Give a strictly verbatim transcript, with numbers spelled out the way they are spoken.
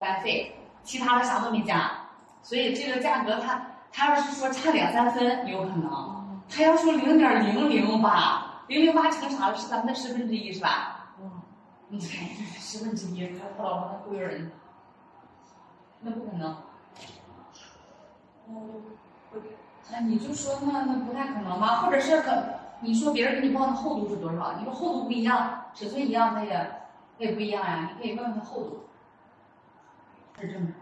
班费，其他的啥都没加，所以这个价格它它要是说差两三分有可能，它要说零点零零八，零零八乘啥了？是咱们的十分之一是吧？嗯，你看十分之一，他他老婆他忽悠人，那不可能。嗯，那你就说那那不太可能吧？或者是可你说别人给你报的厚度是多少？你说厚度不一样，尺寸一样，它也它也不一样呀。你可以问问它厚度。是这么。